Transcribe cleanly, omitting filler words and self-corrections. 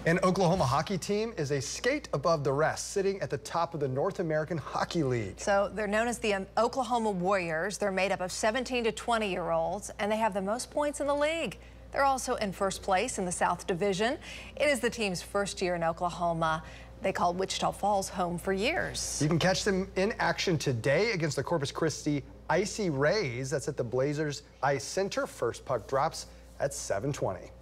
An Oklahoma hockey team is a skate above the rest, sitting at the top of the North American Hockey League. So they're known as the Oklahoma Warriors. They're made up of 17 to 20-year-olds, and they have the most points in the league. They're also in first place in the South Division. It is the team's first year in Oklahoma. They called Wichita Falls home for years. You can catch them in action today against the Corpus Christi Icy Rays. That's at the Blazers Ice Center. First puck drops at 7:20.